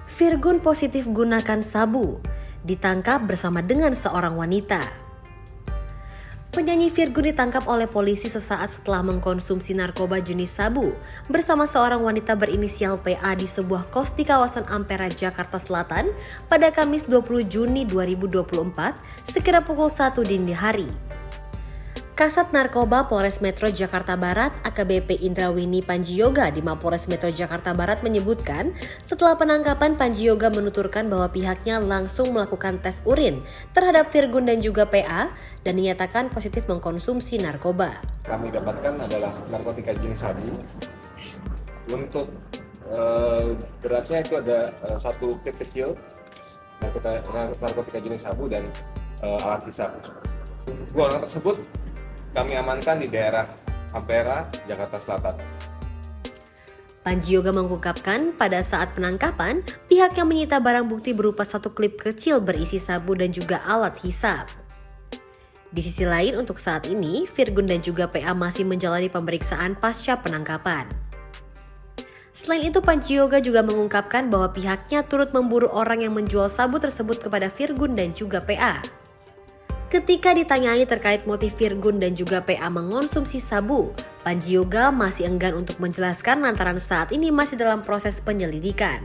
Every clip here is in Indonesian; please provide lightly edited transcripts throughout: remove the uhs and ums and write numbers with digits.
Virgun positif gunakan sabu, ditangkap bersama dengan seorang wanita. Penyanyi Virgun ditangkap oleh polisi sesaat setelah mengkonsumsi narkoba jenis sabu bersama seorang wanita berinisial PA di sebuah kos di kawasan Ampera, Jakarta Selatan pada Kamis 20 Juni 2024 sekira pukul 1 dini hari. Kasat Narkoba Polres Metro Jakarta Barat AKBP Indrawini Panjioga di Mapolres Metro Jakarta Barat menyebutkan setelah penangkapan Panjioga menuturkan bahwa pihaknya langsung melakukan tes urin terhadap Virgun dan juga PA dan dinyatakan positif mengkonsumsi narkoba. Kami dapatkan adalah narkotika jenis sabu. Untuk beratnya itu ada satu kit kecil narkotika jenis sabu dan alat hisap. Dua orang tersebut kami amankan di daerah Ampera, Jakarta Selatan. Panjioga mengungkapkan pada saat penangkapan, pihaknya menyita barang bukti berupa satu klip kecil berisi sabu dan juga alat hisap. Di sisi lain, untuk saat ini, Virgun dan juga PA masih menjalani pemeriksaan pasca penangkapan. Selain itu, Panjioga juga mengungkapkan bahwa pihaknya turut memburu orang yang menjual sabu tersebut kepada Virgun dan juga PA. Ketika ditanyai terkait motif Virgun dan juga PA mengonsumsi sabu, Panjioga masih enggan untuk menjelaskan lantaran saat ini masih dalam proses penyelidikan.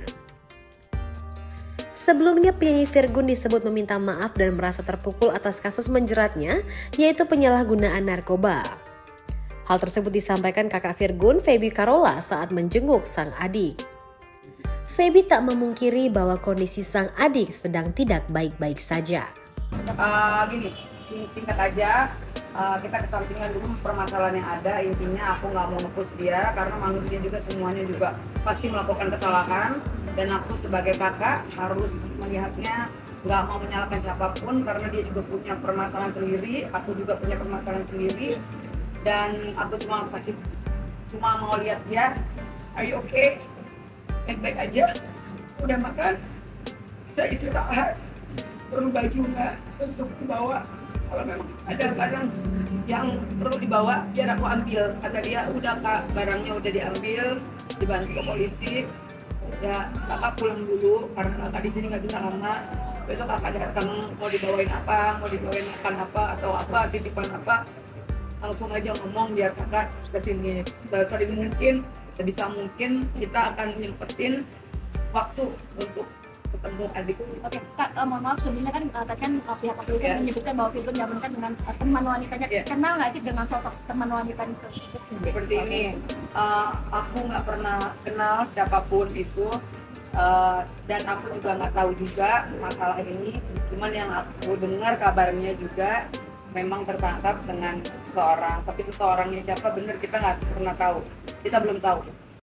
Sebelumnya penyanyi Virgun disebut meminta maaf dan merasa terpukul atas kasus menjeratnya, yaitu penyalahgunaan narkoba. Hal tersebut disampaikan kakak Virgun, Feby Carola, saat menjenguk sang adik. Feby tak memungkiri bahwa kondisi sang adik sedang tidak baik-baik saja. Gini, singkat aja, kita kesampingkan dulu permasalahan yang ada. Intinya aku nggak mau nge-push dia karena manusia juga semuanya juga pasti melakukan kesalahan, dan aku sebagai kakak harus melihatnya, nggak mau menyalahkan siapapun karena dia juga punya permasalahan sendiri, aku juga punya permasalahan sendiri, dan aku cuma mau lihat dia, are you okay? Baik-baik aja, udah makan, bisa istirahat, perlu baju nggak untuk dibawa, kalau memang ada barang yang perlu dibawa biar aku ambil. Kata dia udah kak, barangnya udah diambil, dibantu polisi, udah kakak pulang dulu karena kakak di sini nggak bisa lama. Besok kakak datang mau dibawain apa, mau dibawain makan apa atau apa, titipan apa, langsung aja ngomong biar kakak kesini. Sesering mungkin, sebisa mungkin kita akan nyempetin waktu untuk ketemu adik. Oke, Kak, mohon maaf sebelumnya kan tadi kan pihak kepolisian menyebutkan bahwa Virgun diamankan dengan teman wanitanya. Kenal nggak sih dengan sosok teman wanita tersebut? Seperti ini, aku nggak pernah kenal siapapun itu, dan aku juga nggak tahu juga masalah ini. Cuman yang aku dengar kabarnya juga memang tertangkap dengan seseorang, tapi seseorangnya siapa bener kita nggak pernah tahu, kita belum tahu.